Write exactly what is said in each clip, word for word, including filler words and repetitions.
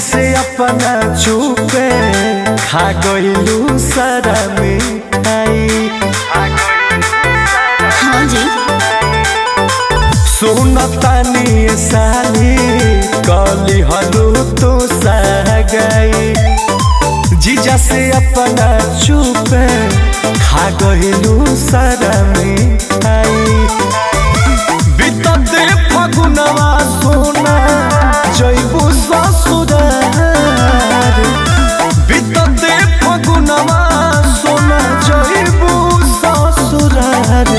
से अपना चुपे खा गइलू सारा मिठाई। हाँ जी सुनतानी साली कली हलू तो सगाई। जीजा से अपना चुपे खा गइलू सारा मिठाई। बीतते फगुनवा सोना जइबू ससुरार। बीतते फगुनवा सोना जइबू ससुरार।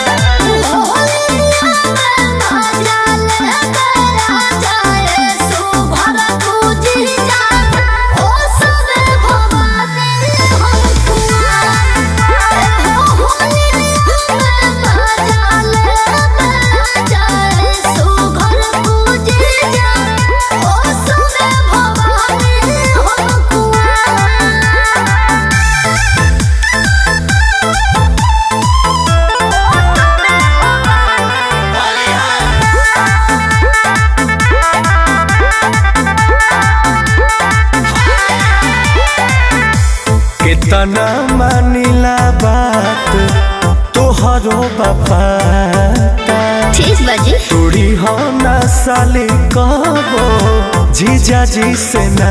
कितना मानिला बात तोहरो बापा ठीक बाजी तोड़ी हो ना साली कबो जीजा जी से ना।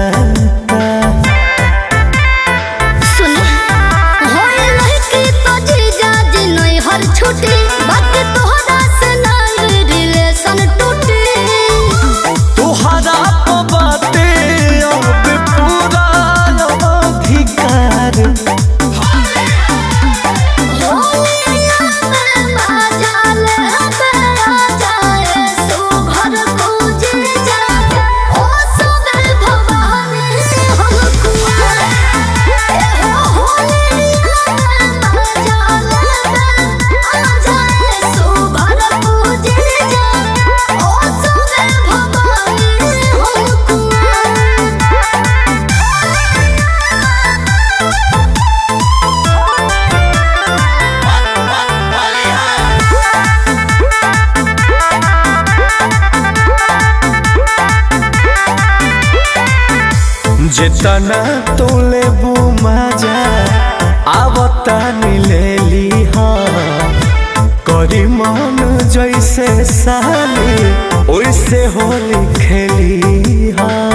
सुनी होए लड़की तो जीजा जी नहीं हर छुट्टी बात तोहरा से नहीं रिलेशन टूटी। तोहरा तो बाते अब पूरा अधिकार। जितना तोले बुमाजा आवता नीलेली हाँ। करी मन जैसे साली ओइसे होली खेली हाँ।